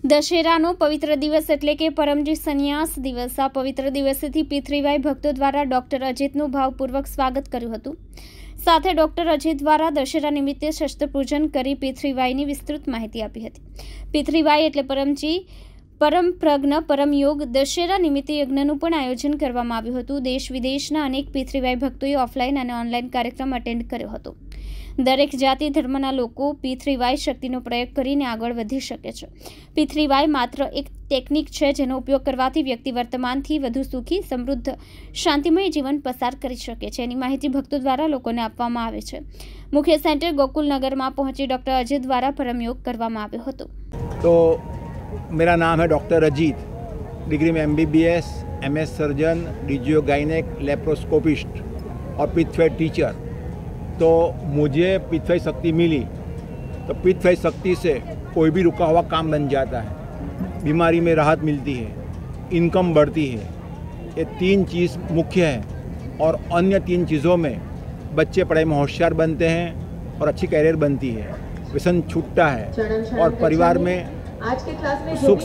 દશેરાનો પવિત્ર દિવસ એટલે કે પરમજી સંન્યાસ દિવસ. આ પવિત્ર દિવસેથી પિતૃવાય ભક્તો દ્વારા ડોક્ટર અજીતનું ભાવપૂર્વક સ્વાગત કર્યું હતું. સાથે ડોક્ટર અજીત દ્વારા દશેરા નિમિત્તે શસ્ત્રપૂજન કરી પિતૃવાયની વિસ્તૃત માહિતી આપી હતી. પિતૃવાય એટલે પરમજી, પરમ પ્રજ્ઞ, પરમ યોગ. દશેરા નિમિત્તે યજ્ઞનું પણ આયોજન કરવામાં આવ્યું હતું. દેશ વિદેશના અનેક પિતૃવાય ભક્તોએ ઓફલાઈન અને ઓનલાઈન કાર્યક્રમ અટેન્ડ કર્યો હતો. દરેક જાતિ ધર્મના લોકો પિતૃવાય શક્તિનો પ્રયોગ કરીને આગળ વધી શકે છે. પિતૃવાય માત્ર એક ટેકનિક છે જેનો ઉપયોગ કરવાથી વ્યક્તિ વર્તમાનથી વધુ સુખી, સમૃદ્ધ, શાંતિમય જીવન પસાર કરી શકે છે. એની માહિતી ભક્તો દ્વારા લોકોને આપવામાં આવે છે. મુખ્ય સેન્ટર ગોકુલનગરમાં પહોંચી ડોક્ટર અજીત દ્વારા પરમયોગ કરવામાં આવ્યો હતો. तो मेरा नाम है डॉक्टर अजीत, डिग्री में MBBS, MS surgeon, DGO gynaec, laparoscopist और पित्तवाय टीचर. तो मुझे पित्तवाय शक्ति मिली तो पित्तवाय शक्ति से कोई भी रुका हुआ काम बन जाता है, बीमारी में राहत मिलती है, इनकम बढ़ती है. ये तीन चीज़ मुख्य है और अन्य तीन चीज़ों में बच्चे पढ़ाई में होशियार बनते हैं और अच्छी कैरियर बनती है, व्यसन छूटता है और परिवार में आज के क्लास में सुख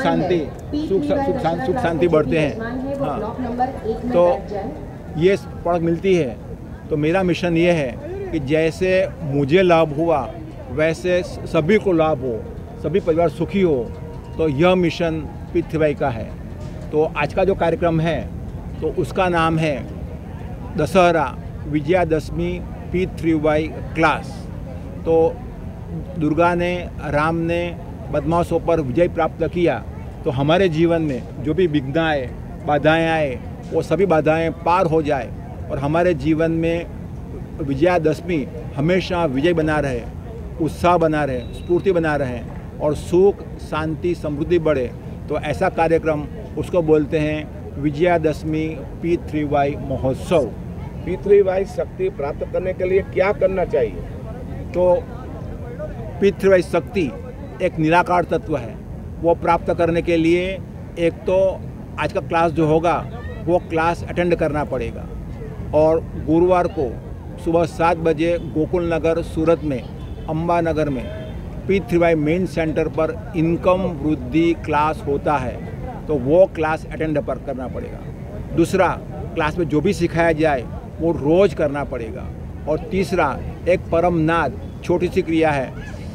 शांति बढ़ते हैं. हाँ, तो ये प्रोडक्ट मिलती है. तो मेरा मिशन ये है कि जैसे मुझे लाभ हुआ वैसे सभी को लाभ हो, सभी परिवार सुखी हो. तो यह मिशन पितृवाय का है. तो आज का जो कार्यक्रम है तो उसका नाम है दशहरा विजयादशमी पितृवाय क्लास. तो दुर्गा ने, राम ने बदमाशों पर विजय प्राप्त किया तो हमारे जीवन में जो भी विघ्न आए, बाधाएँ आए, वो सभी बाधाएँ पार हो जाए और हमारे जीवन में विजयादशमी हमेशा विजय बना रहे, उत्साह बना रहे, स्फूर्ति बना रहे और सुख, शांति, समृद्धि बढ़े. तो ऐसा कार्यक्रम उसको बोलते हैं विजयादशमी पितृवाय महोत्सव. पितृवाय शक्ति प्राप्त करने के लिए क्या करना चाहिए? तो पितृवाय शक्ति एक निराकार तत्व है. वो प्राप्त करने के लिए एक तो आज का क्लास जो होगा वो क्लास अटेंड करना पड़ेगा और गुरुवार को सुबह 7 बजे गोकुल नगर सूरत में, अम्बा नगर में पितृवाय मेन सेंटर पर इनकम वृद्धि क्लास होता है. तो वो क्लास अटेंड पर करना पड़ेगा. दूसरा, क्लास में जो भी सिखाया जाए वो रोज़ करना पड़ेगा. और तीसरा, एक परमनाद छोटी सी क्रिया है,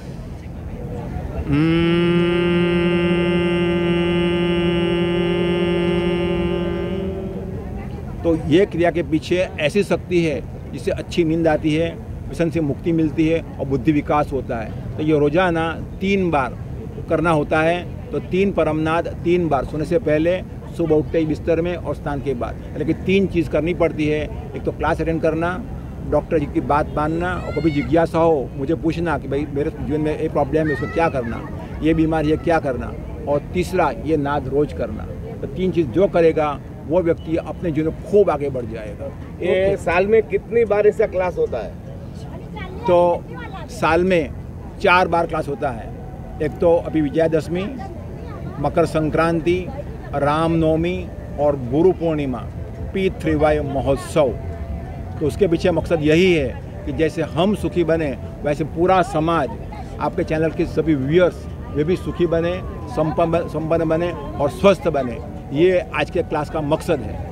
तो ये क्रिया के पीछे ऐसी शक्ति है जिससे अच्छी नींद आती है, व्यसन से मुक्ति मिलती है और बुद्धि विकास होता है. तो ये रोज़ाना 3 बार करना होता है. तो 3 परमनाद 3 बार, सोने से पहले, सुबह उठते ही बिस्तर में और स्नान के बाद. लेकिन 3 चीज़ करनी पड़ती है. एक तो क्लास अटेंड करना, डॉक्टर जी की बात मानना और कभी जिज्ञासा हो मुझे पूछना कि भाई मेरे जीवन में ये प्रॉब्लम है, उसको क्या करना, ये बीमारी है क्या करना. और तीसरा, ये नाद रोज करना. तो 3 चीज़ जो करेगा वो व्यक्ति अपने जीवन में खूब आगे बढ़ जाएगा. ये साल में कितनी बार ऐसा क्लास होता है? तो साल में 4 बार क्लास होता है. एक तो अभी विजयादशमी, मकर संक्रांति, रामनवमी और गुरु पूर्णिमा पितृवाय महोत्सव. तो उसके पीछे मकसद यही है कि जैसे हम सुखी बने वैसे पूरा समाज, आपके चैनल के सभी व्यूअर्स वे भी सुखी बने, संपन्न बने और स्वस्थ बने. ये आज के क्लास का मकसद है.